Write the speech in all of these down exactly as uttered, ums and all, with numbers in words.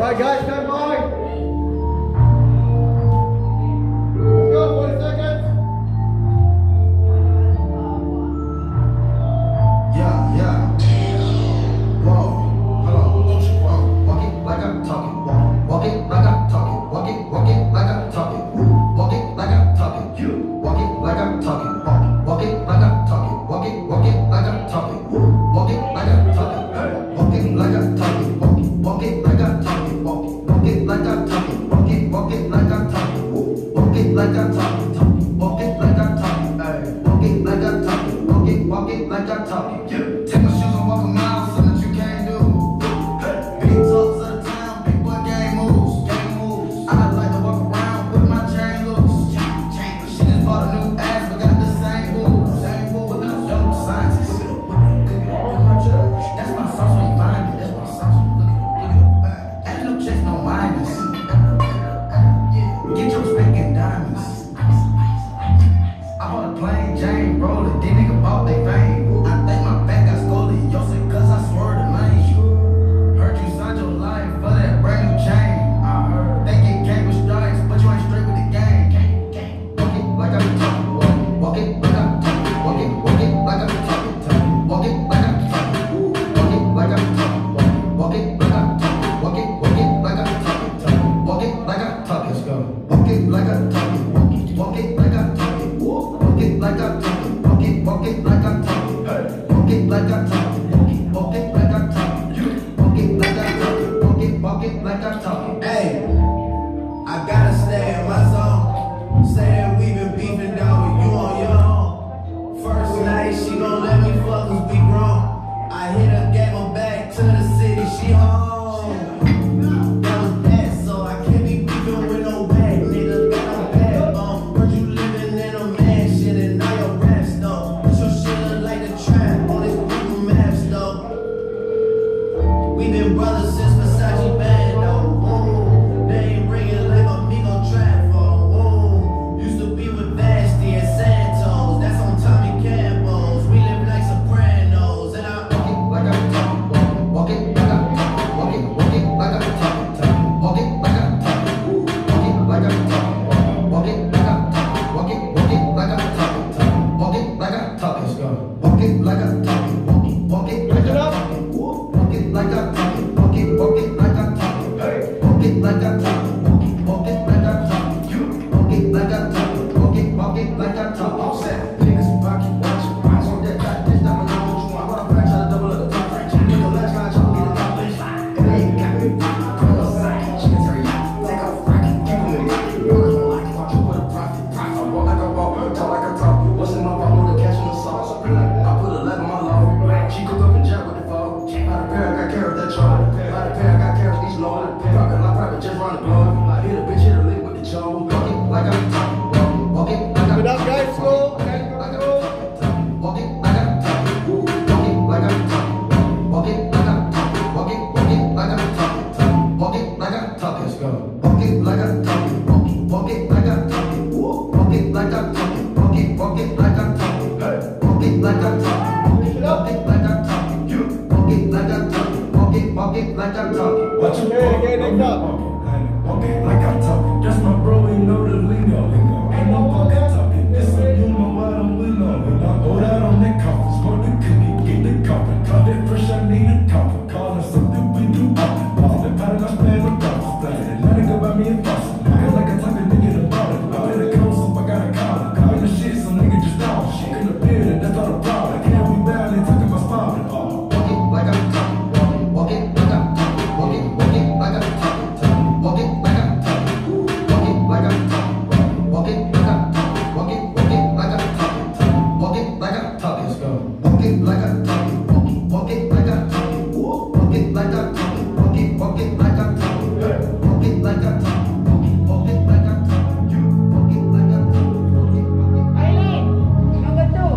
Alright guys, stand by. Let's go, forty seconds. Yeah, yeah. Whoa, hold on. Walk it like I'm talking. Walk it like I'm talking. Walk it, walk it like I'm talking. Walk it like I'm talking. You walk it like I'm talking. Walk it like I'm talking. Walk it, walk it like I'm talking. Walk it like I'm talking. Walk it like I'm talking. Walk it, walk it like I'm talking. Walk it, walk it like I'm talking. Walk it, walk it like I'm talking. Walk it like I'm talking. Walk it like I'm talking. Walk it like I'm talking. Walk it, walk it like I'm talking. Take my shoes and walk a mile, something that you can't do. Big talks of the town, big boy game moves. Game moves. I like to walk around with my chain loose. She just bought a new ass, but got the same moves. Same moves, but no dope scientists. That's my sauce when you find it. That's my sauce when you look at it. Look at it. Ain't no checks, no minus. Get your spanking diamonds. I bought a plain Jane roller, then nigga bought they fame. I think my back got scoliosis, cause I swerved the lane. Heard you signed your life for that brand new chain. I heard they get came with strikes, but you ain't straight with the game. Walk it like I'm talking, walk it like I'm talking, walk it, walk it like I'm talking, walk it like I'm talking, walk it like I'm talking, walk it like I'm talking, walk it, walk it like I'm talking, walk it like I'm talking, let's go. Walk it like I'm talking, walk it, walk it like I'm talking, walk it like I'm talking, walk it, walk it like I'm talking, walk it like I'm talking, walk it like I'm talking, walk it like I'm talking, walk it, walk it like I'm talking. Hey, I gotta stay in my zone. Saying we been beefing down with you on your own. First night she gon' let me fuck cause we grown. I hit her, gave her back to the city, she home. That was that, so I can't be beefing with no bag. Nigga got no backbone. Heard you living in a mansion and now your raps though. Put your shit look like the trap on this Google Maps though. We been brothers since Versace band though. Ooh, they ain't ringing like Amigo trap phone. Ooh, used to be with Vashti and Santos. That's on Tommy Campos. We live like Sopranos and I walk it like I'm talking. Walk it like I'm talking. Walk it, walk it like I'm talking. Walk it like I'm talking. Walk it like I'm talking. Walk it like I'm talking. Walk it, walk it like I'm talking. Walk it like I'm talking. Let's go. Walk it like I'm talking. Walk it, walk it like I'm talking. Walk it like I'm talking. Walk it, walk it like I'm talking. Walk it like I'm talking. Walk it, walk it like I'm talking. Walk it like I'm talking. Walk it, walk it like I'm talking. All set. Niggas pocket watching. Eyes on that got this diamond on what you want. What I'm trying to double up the top range. Get the last line, trying to get the top range. And they ain't got me. Come on, side. She can tell you. Take off rocket. Keep them in pocket. Rollers on like watch you with a profit. Profit. I walk like I walk. Talk like I talk. What's in my mouth with the cash in the sauce? I put a leg on my low. She cook up and jet with the foe. By the pair, I got carrots that troll. By the pair, I got carrots each load. Profit like profit, just run the globe. I hit a bitch, hit a lick with the jaw. Walk it like I'm talking. Walk it like I'm talking. Good up guys, go. Walk it like I'm talking. Walk it like I'm talking. Walk it like I'm talking. Walk it, walk it like I'm talking. Walk it like I'm talking. Let's go. Walk it like I'm talking. Walk it, walk it like I'm talking. Walk it like I'm talking. Walk it, walk it like I'm talking. Walk it like I'm talking. Walk it like I'm talking. Walk it like I'm talking. Walk it, walk it like I'm talking. Watch you Okay, okay, next up. Walk it like I'm talking. That's my bro, he know the lingo. Ain't no pocket talking. This one you know I don't belong. And I go out on that coffin. Smoke the cookie, get the coffin. Call that fresh, I need a coffin. Call it something we do often. Off the pattern, I spend the dollar. Let it go by me and Boston. Feel like I talk a nigga about it. I better come, so I gotta call it. Call the shit, some nigga just down. Shit in the building, that's all the problem. Can't be bad, they talking about spotting. Walk it like I'm talking. Walk it like I'm talking. Walk it, walk it like I'm talking. Walk it like I'm talking. Walk it like I'm talking. Walk it like I'm talking. Walk it, walk it like I'm talking. Walk it like I'm talking. Let's go. Walk it like I'm talking. Walk it, walk it like I'm talking. Walk it like I'm talking. Walk it, walk it like I'm talking. Walk it like I'm talking. Walk it, walk it like I'm talking. Walk it like I'm talking. Walk it, walk it. Aileen, number two.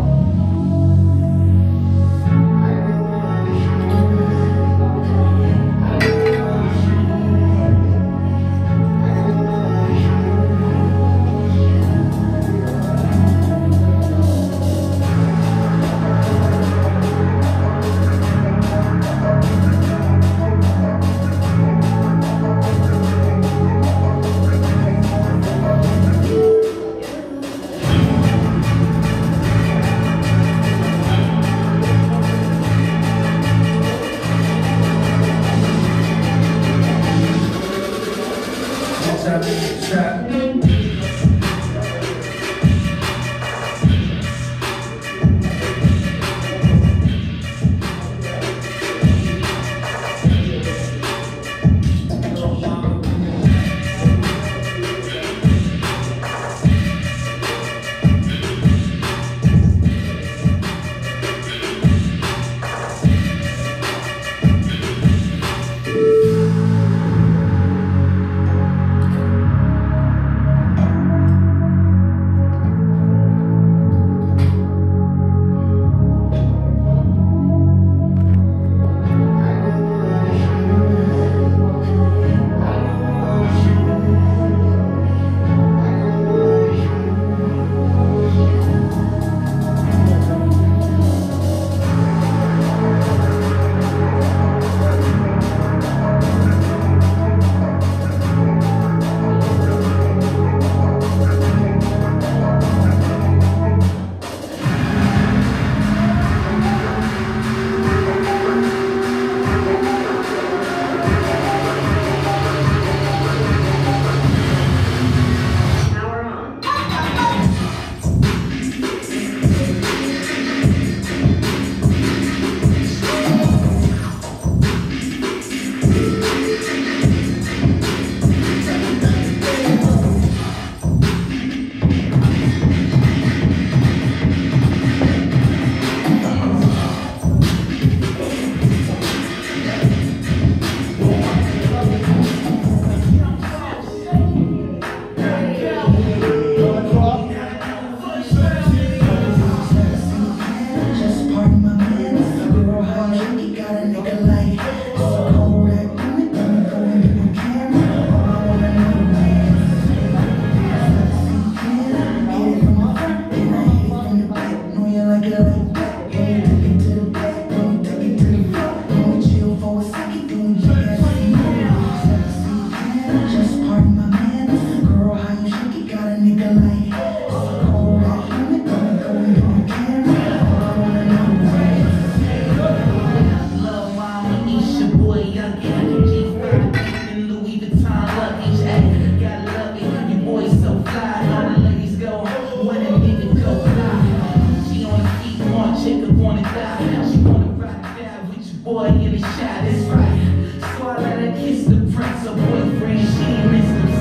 wanna die. She wanna ride it down with your boy in the shot. It's right. So I let her kiss the prince, her boyfriend. She ain't missed them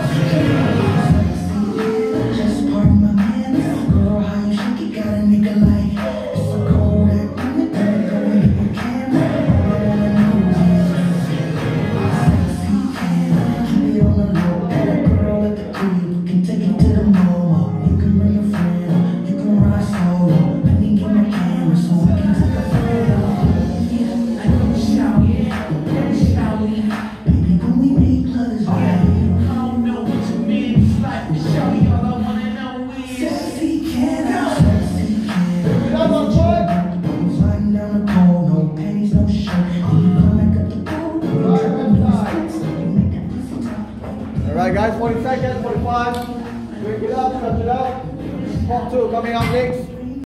just pardon my man. Girl, how you shake it, got a nigga like it's so cold that moment. Better go and get your camera. All I wanna know is sexy can keep it on the low. Got a girl at the crib, you can take it to the mall. You can bring a friend, you can ride solo. Let me get my camera so we can take a photo. Yeah, I don't shout, yeah, don't shout me. Baby, when we make love is right. I don't know what you mean, it's like to show me all I wanna know is sexy can, sexy can. Get up on foot. Sliding down the pole, no panties, no shirt. And you come back up the pole. Right, left side. Alright guys, forty seconds, forty-five. Drink it up, stretch it out. Part two coming up next.